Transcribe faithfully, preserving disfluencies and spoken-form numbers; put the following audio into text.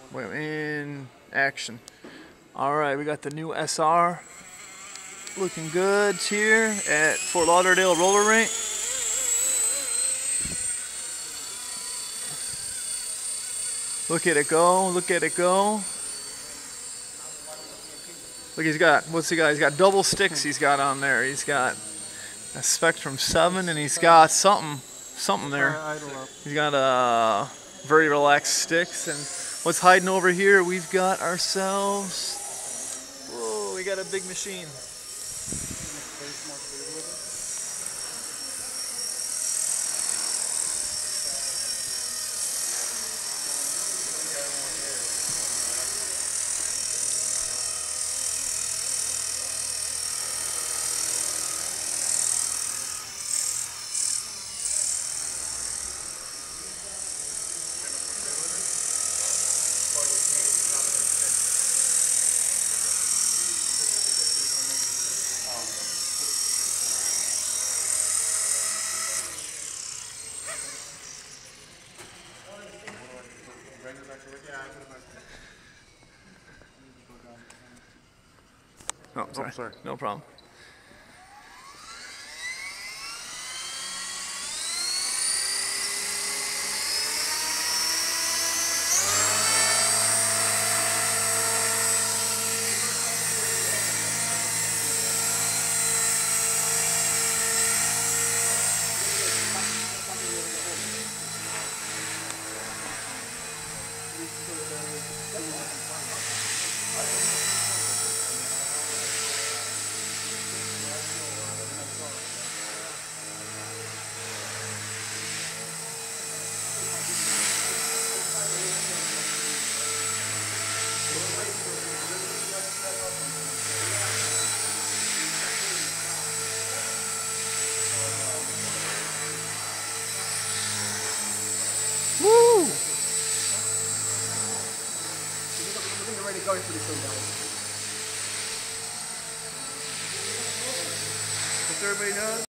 We're in action. Alright, we got the new S R looking good here at Fort Lauderdale roller rink. Look at it go, look at it go. Look, he's got, what's he got? He's got double sticks he's got on there. He's got a Spectrum seven and he's got something, something there. He's got a uh, very relaxed sticks. And what's hiding over here? We've got ourselves, whoa, we got a big machine. Oh, sorry. Oh, sorry. No problem. Woo! We're ready to go for this one, guys. What's everybody doing?